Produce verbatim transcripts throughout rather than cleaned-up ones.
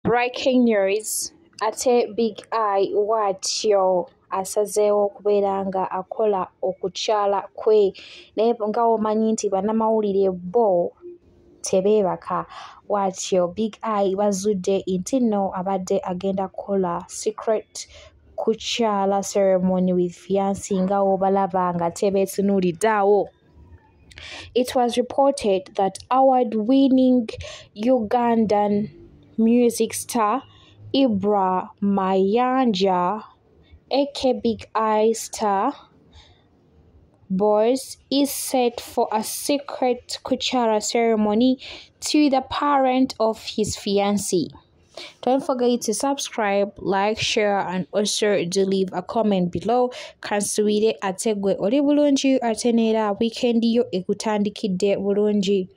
Breaking news ate Big Eye bw'atyo asazeewo okubeera nga akola okukyala kwe naye nga omanyi nti bannamawulire bo tebeebaka bw'atyo Big Eye bazudde nti nno abadde agenda kukola secret kukyala ceremony with Fiancee nga bw'obalaba nga tebeetunuulidde awo. It was reported that award-winning Ugandan music star Ibra Mayanja, aka Big Eye Star Boys, is set for a secret Kukyala ceremony to the parent of his fiancée. Don't forget to subscribe, like, share, and also to leave a comment below. Kansuwire ate gwe oli bulungi ate neera weekend yo ekutandikidde bulungi.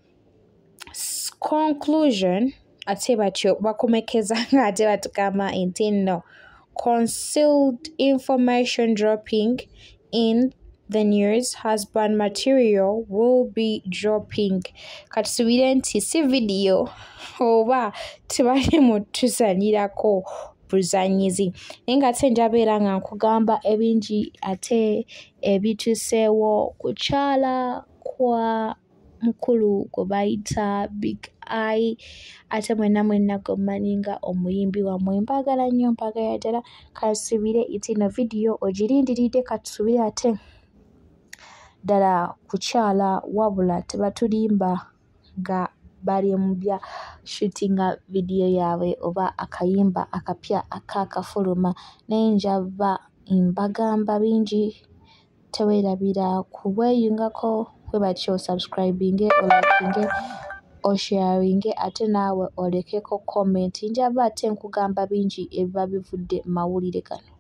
Conclusion ate batyo bakomekeza nga ate batugamba nti nno concealed information dropping in the news. Husband material will be dropping. Katusubire nti si video oba tebali mutuzanyirako buzanyizi naye nga ate njabeera nga nkugamba ebingi ate ebituseewo kukyala kwa mukulu gwe bayita Big Eye ate mwenna mwenna gwe mmanyi nga omuyimbi wammwe mpaagala nnyo mpaagala ddala. Katusubire nti no video ogirindiridde katusubire ate ddala kukyala wabula tebatulimba nga bali mu bya shootinga video yaabwe oba akayimba akapya akaakafuluma naye njaba mbagamba bingi teweerabira kubweyungako bwe batyo subscribinge olakinge osharinge ate naawe olekeko comment njaba ate nkugamba bingi ebiba bivudde mu mawulire gano.